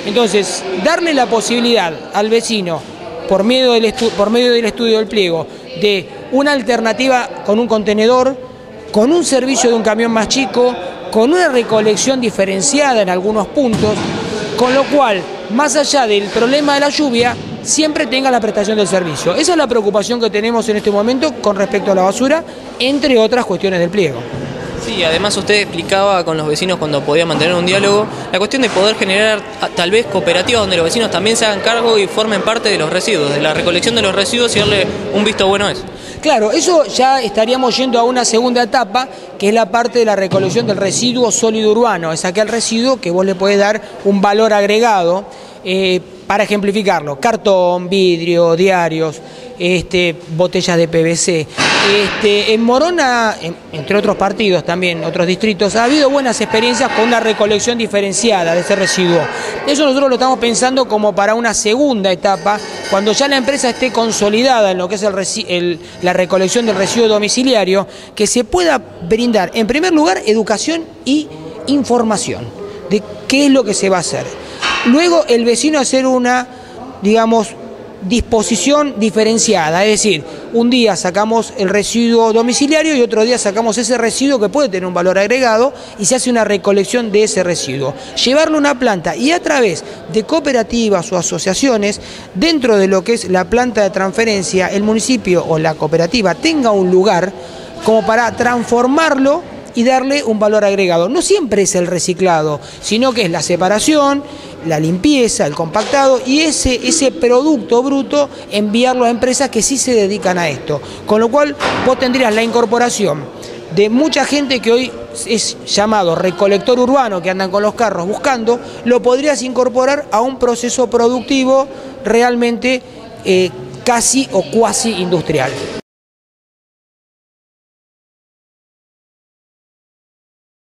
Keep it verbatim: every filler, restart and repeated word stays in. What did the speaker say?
Entonces, darle la posibilidad al vecino, por medio del, por medio del estudio del pliego, de una alternativa con un contenedor, con un servicio de un camión más chico, con una recolección diferenciada en algunos puntos, con lo cual, más allá del problema de la lluvia, siempre tenga la prestación del servicio. Esa es la preocupación que tenemos en este momento con respecto a la basura, entre otras cuestiones del pliego. Sí, además usted explicaba con los vecinos cuando podía mantener un diálogo la cuestión de poder generar tal vez cooperativas donde los vecinos también se hagan cargo y formen parte de los residuos, de la recolección de los residuos y darle un visto bueno a eso. Claro, eso ya estaríamos yendo a una segunda etapa, que es la parte de la recolección del residuo sólido urbano, es aquel residuo que vos le podés dar un valor agregado, eh, para ejemplificarlo, cartón, vidrio, diarios, este, botellas de P V C. Este, en Morona, en, entre otros partidos también, otros distritos, ha habido buenas experiencias con una recolección diferenciada de ese residuo. Eso nosotros lo estamos pensando como para una segunda etapa, cuando ya la empresa esté consolidada en lo que es el, el, la recolección del residuo domiciliario, que se pueda brindar, en primer lugar, educación y información de qué es lo que se va a hacer. Luego el vecino hacer una, digamos, disposición diferenciada, es decir, un día sacamos el residuo domiciliario y otro día sacamos ese residuo que puede tener un valor agregado y se hace una recolección de ese residuo. Llevarlo a una planta y a través de cooperativas o asociaciones, dentro de lo que es la planta de transferencia, el municipio o la cooperativa tenga un lugar como para transformarlo y darle un valor agregado. No siempre es el reciclado, sino que es la separación, la limpieza, el compactado y ese, ese producto bruto enviarlo a empresas que sí se dedican a esto. Con lo cual vos tendrías la incorporación de mucha gente que hoy es llamado recolector urbano, que andan con los carros buscando, lo podrías incorporar a un proceso productivo realmente eh, casi o cuasi industrial.